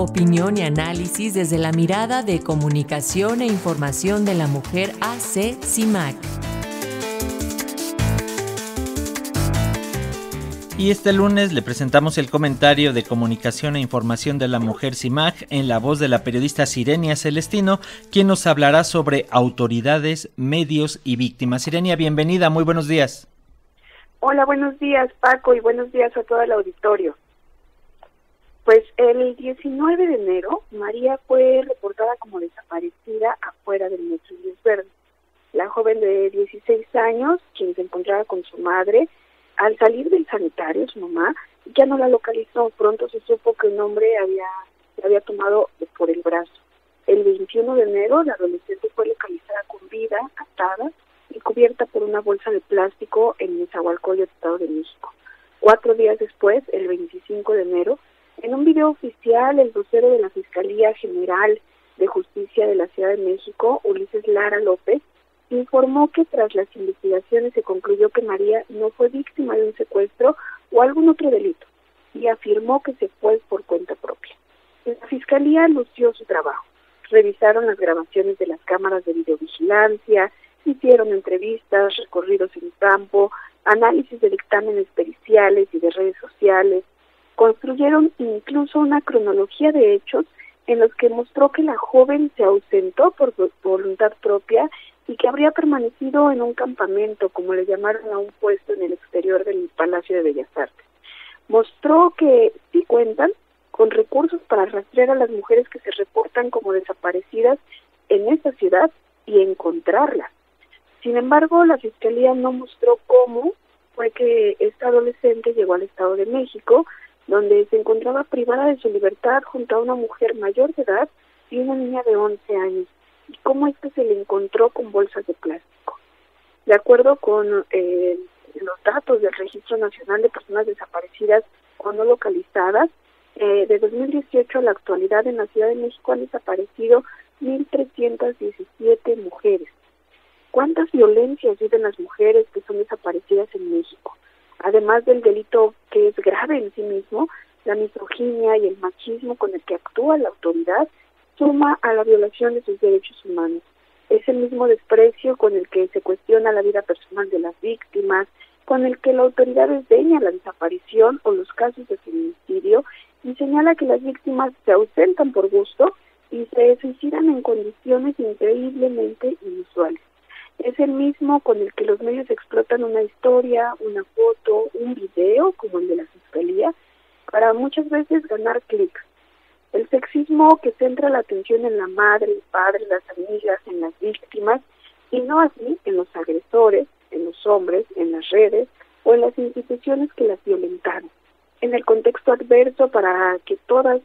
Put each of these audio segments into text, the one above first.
opinión y análisis desde la mirada de Comunicación e Información de la Mujer AC CIMAC. Y este lunes le presentamos el comentario de Comunicación e Información de la Mujer CIMAC en la voz de la periodista Sirenia Celestino, quien nos hablará sobre autoridades, medios y víctimas. Sirenia, bienvenida, muy buenos días. Hola, buenos días Paco y buenos días a todo el auditorio. Pues el 19 de enero, María fue reportada como desaparecida afuera del Metro Indios Verdes. La joven de 16 años, quien se encontraba con su madre, al salir del sanitario, su mamá ya no la localizó. Pronto se supo que un hombre la había tomado por el brazo. El 21 de enero, la adolescente fue localizada con vida, atada y cubierta por una bolsa de plástico en Nezahualcóyotl, Estado de México. 4 días después, el 25 de enero, en un video oficial, el vocero de la Fiscalía General de Justicia de la Ciudad de México, Ulises Lara López, informó que tras las investigaciones se concluyó que María no fue víctima de un secuestro o algún otro delito, y afirmó que se fue por cuenta propia. La Fiscalía lució su trabajo. Revisaron las grabaciones de las cámaras de videovigilancia, hicieron entrevistas, recorridos en campo, análisis de dictámenes periciales y de redes sociales. Construyeron incluso una cronología de hechos en los que mostró que la joven se ausentó por voluntad propia y que habría permanecido en un campamento, como le llamaron a un puesto en el exterior del Palacio de Bellas Artes. Mostró que sí cuentan con recursos para rastrear a las mujeres que se reportan como desaparecidas en esta ciudad y encontrarlas. Sin embargo, la Fiscalía no mostró cómo fue que esta adolescente llegó al Estado de México, donde se encontraba privada de su libertad junto a una mujer mayor de edad y una niña de 11 años, y cómo se le encontró con bolsas de plástico. De acuerdo con los datos del Registro Nacional de Personas Desaparecidas o No Localizadas, de 2018 a la actualidad en la Ciudad de México han desaparecido 1,317 mujeres. ¿Cuántas violencias viven las mujeres que son desaparecidas en México? Además del delito que es grave en sí mismo, la misoginia y el machismo con el que actúa la autoridad suma a la violación de sus derechos humanos. Es el mismo desprecio con el que se cuestiona la vida personal de las víctimas, con el que la autoridad desdeña la desaparición o los casos de feminicidio y señala que las víctimas se ausentan por gusto y se suicidan en condiciones increíblemente inusuales. Es el mismo con el que los medios explotan una historia, una foto, un video, como el de la Fiscalía, para muchas veces ganar clics. El sexismo que centra la atención en la madre, el padre, las amigas, en las víctimas, y no así en los agresores, en los hombres, en las redes o en las instituciones que las violentaron. En el contexto adverso para que todas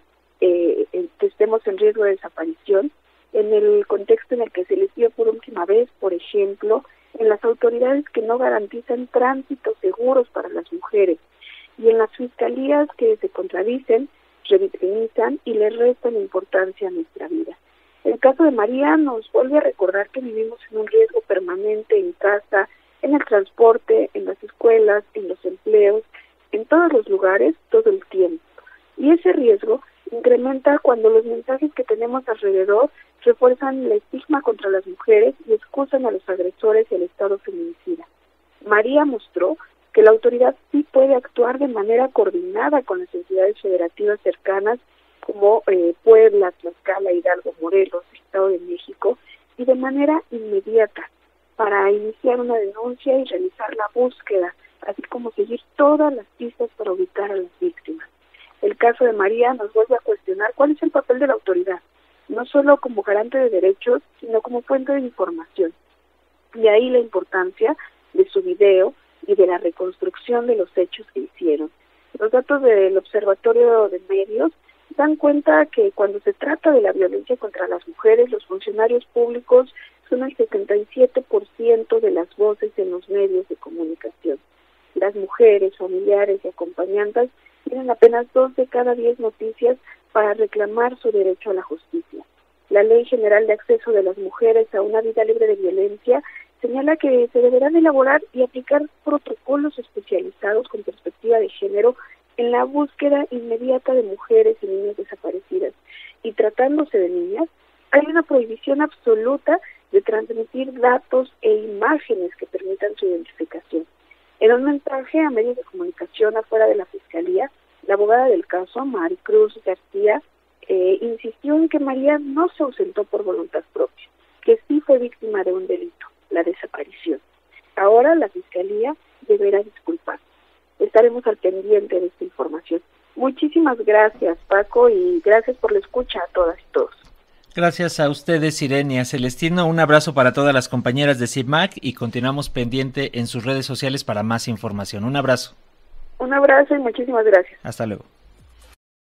estemos en riesgo de desaparición, en el contexto en el que se les vio por última vez, por ejemplo, en las autoridades que no garantizan tránsitos seguros para las mujeres, y en las fiscalías que se contradicen, revictimizan y le restan importancia a nuestra vida. El caso de María nos vuelve a recordar que vivimos en un riesgo permanente en casa, en el transporte, en las escuelas, en los empleos, en todos los lugares, todo el tiempo. Y ese riesgo incrementa cuando los mensajes que tenemos alrededor refuerzan el estigma contra las mujeres y excusan a los agresores y al Estado feminicida. María mostró que la autoridad sí puede actuar de manera coordinada con las entidades federativas cercanas como Puebla, Tlaxcala, Hidalgo, Morelos, Estado de México, y de manera inmediata para iniciar una denuncia y realizar la búsqueda, así como seguir todas las pistas para ubicar a las víctimas. El caso de María nos vuelve a cuestionar cuál es el papel de la autoridad, no solo como garante de derechos, sino como fuente de información. De ahí la importancia de su video y de la reconstrucción de los hechos que hicieron. Los datos del Observatorio de Medios dan cuenta que cuando se trata de la violencia contra las mujeres, los funcionarios públicos son el 77% de las voces en los medios de comunicación. Las mujeres, familiares y acompañantes tienen apenas 2 de cada 10 noticias para reclamar su derecho a la justicia. La Ley General de Acceso de las Mujeres a una Vida Libre de Violencia señala que se deberán elaborar y aplicar protocolos especializados con perspectiva de género en la búsqueda inmediata de mujeres y niñas desaparecidas. Y tratándose de niñas, hay una prohibición absoluta de transmitir datos e imágenes que permitan su identificación. En un mensaje a medios de comunicación afuera de la Fiscalía, la abogada del caso, Maricruz García, insistió en que María no se ausentó por voluntad propia, que sí fue víctima de un delito, la desaparición. Ahora la Fiscalía deberá disculparse. Estaremos al pendiente de esta información. Muchísimas gracias, Paco, y gracias por la escucha a todas y todos. Gracias a ustedes, Sirenia Celestino. Un abrazo para todas las compañeras de CIMAC y continuamos pendiente en sus redes sociales para más información. Un abrazo. Un abrazo y muchísimas gracias. Hasta luego.